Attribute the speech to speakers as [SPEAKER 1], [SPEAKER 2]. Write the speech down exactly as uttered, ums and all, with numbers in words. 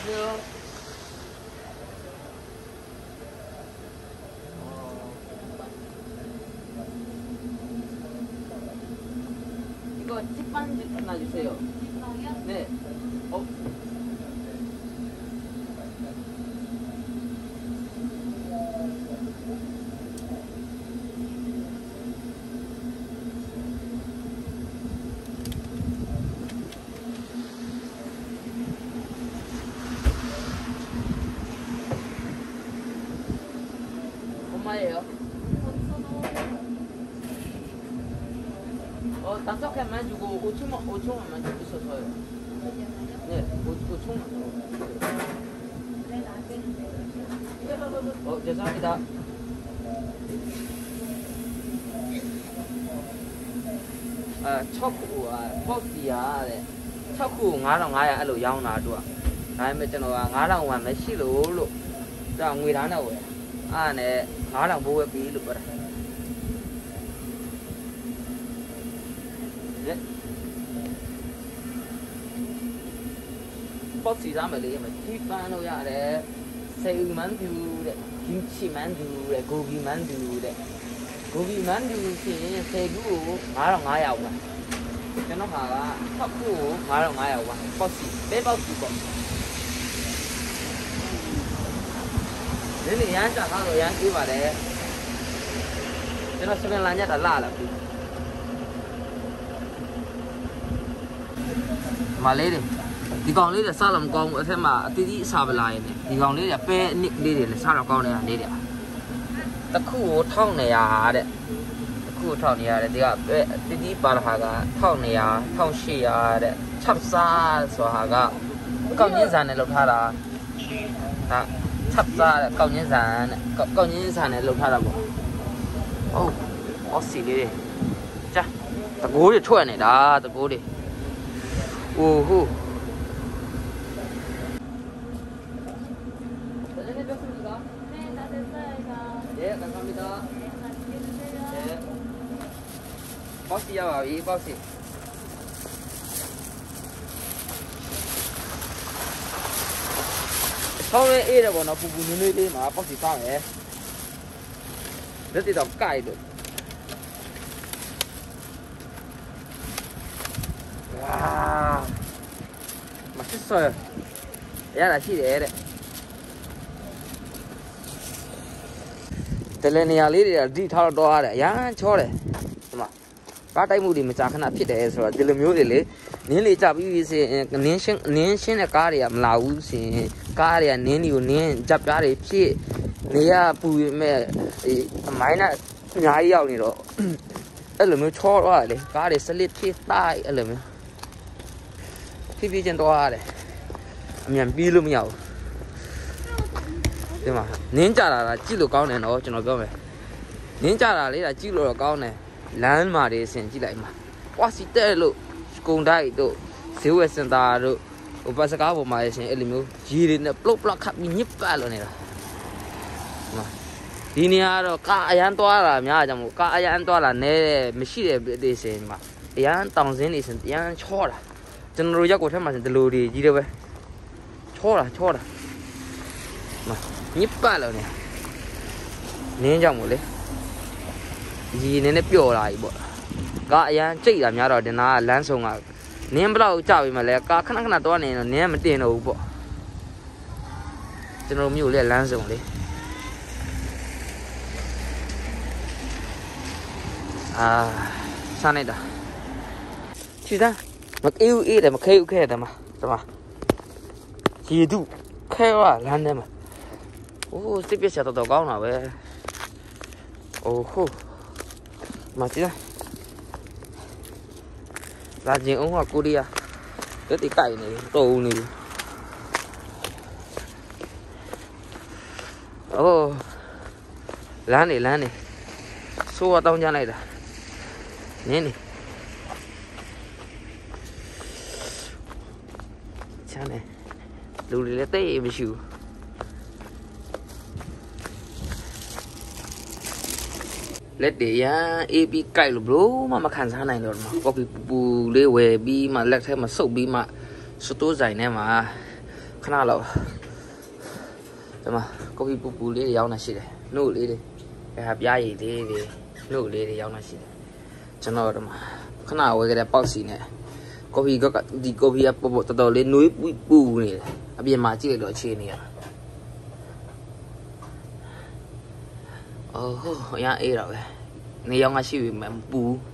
[SPEAKER 1] 안녕하세요. 이거 찐빵 하나 주세요. 찐빵이요? 네. 어? 얼마예요? 어, 다섯 개만 주고 오천만, 오천원만 주고 있어서요. 네, 오천만. 어, 죄송합니다. 아, 초코, 아, 버스야, 네. 초코, 나랑 나야, 알로 양나 줘. 다음에 저는 나랑 와, 메시로, 자, 우리 하나 와. 아, 네, 나랑 보고 비를 거라. 네. 버스 자면 돼, 튀반로 야래, 새우 만두래, 김치 만두래, 고기 만두래, 고기 만두시 새우 나랑 나야 와. 저는 하가 초코 나랑 나야 와. 버스, 빼버스 거. 내가 양자 가서 양 이봐래. 저는 수면 라냐 다 라라. 말레리. 이ကောင်လေးတွေစားလို့မကောင်းဘူးအထက်မှာအတီးတီးစားပလာရင်ဒီကောင်လေးတွေပဲနစ်လေးတွေလည်းစားတော့ကောင်းနေတာလေးတွေတစ်ခုကိုတစ်ထောင်နေရာတဲ့တစ်ခုကိုတစ်ထောင်နေရာတဲ့ဒီကပဲအတီးတီးပါလာဟာကတစ်ထောင်နေရာတစ်ထောင်ရှစ်ရာတဲ့ချက်စားဆိုတာကကောက်ညင်းဆန်နဲ့လောက်ထားတာဒါချက်စားတဲ့ကောက်ညင်းဆန်နဲ့ကောက်ညင်းဆန်နဲ့လောက်ထားတာပေါ့ဟုတ်အော်စီလေးတွေကြာတကိုးတွေထွက်နေတာတကိုးတွေအိုးဟို네, 감사합니다. 네. 버스 야, 이 버스. 처음에 A를 보나 부부 눈을 떼마 버스 가네. 몇대 더 까이도. 와, 맛있어요. 야, 나 시래. 텔레니아 리리아 디타로 도와래 양 쳐래 뭐 까다이무리 뭐 작은 앞이래 해서 딜묘들이 닌리 잡이세 닌신 닌신의 까리야 라우시 까리야 닌이고 닌 잡자리 피 니야 부메 이 마이나 냐이 ရောက်နေတော့အဲ့လိုမျိုးချောသွားတယ်ကားတွေစလစ်ဖြစ်တိုက်အဲ့လိုမျိုးဖြည်းဖြည်းချင်းသွားရတယ်အမြန်ပြီးလို့မရဘူးဒီမှာနင်းကြတာကကြည့်လို့ကောင်းတယ်နော်ကျွန်တော်ပြောမယ်နင်းကြတာလေးကကြည့်လို့တော့ကောင်းတယ်လမ်းမှာတွေဆင်ကြည့်လိုက်မှာပွားစီတဲ့လို့ကုံတိုက်တို့ဈေးဝယ်စင်တာတို့ဟိုဘတ်စကားပေါ်မှာရှင်အဲ့လိုမျိုးကြီးတွေနဲ့ပလုတ်ပလတ်ခပ်ပြီးညစ်ပတ်လို့နေတာဒီနေရာတော့ကားအရန်သွားတာများကြမို့ကားအရန်သွားတာနဲမရှိတဲ့ဒေစင်မှာအရန်တောင်စင်းနေစင်အရန်ချောတာကျွန်တော်တို့ရောက်ကိုထက်မှာဒီလိုတွေကြီးတယ်ပဲချောတာချောတာညစ်ပတ်လို့နေနင်းကြောင့်မို့လေဒီနည်းနည်းပျော်လာပြီပေါ့ကားအရန်ကြိတ်တာများတော့ဒီနာကလမ်းဆုံးကနင်းဘလောက်ကြပြီမလဲကားခဏခဏသွားနေတော့နင်းမတင်တော့ဘူးပေါ့ကျွန်တော်မြို့လေလမ်းဆုံးလေအာစားနေတာချီသားမကေးဦးအေးတယ်မခဲဦးခဲတယ်မဒီမှာရေတုခဲရလမ်းထဲမှာโอ้စစ်ပြချက်တော့ကောင်းတာပဲโอ้โหမကြည့်လာကျင်အောင်ကကိုရီးယားတက်တိကိုက်နေတုံနေအိုးလမ်းနေလမ်းနေဆိုးတော့ကြလိုက်တာနင်းနေချမ်းနေလူတွေလည်းတိတ်မရှိဘူးလက်တွေရန်အေးပြီးကြိုက်လို့ဘလို့မှမခံစားနိုင်တော့မှာကော်ဖီပူလေးဝယ်ပြီးမှလက်ထဲမှာစုပ်ပြီးမှစတိုးဆိုင်ထဲမှာခဏလောက်ဒီမှာကော်ဖီပူပူလေးတွေရောင်းနေရှိတယ်နှုတ်လေးတွေအဲဟာပြားရည်လေးတွေနှုတ်လေးတွေရောင်းနေရှိတယ်ကျွန်တော်ဒီမှာခဏဝယ်ခဲ့တဲ့ပေါက်စီနဲ့ကော်ဖီကဒီကော်ဖီကပေါ်ပေါ်တော်တော်လေးနွေးပူပူနေတယ်အပြင်မှာကြည့်လိုက်တော့အခြေအနေရအော်ဟိုအရင်အေးတော့ပဲနေရောင်ကရှိပြီမပူ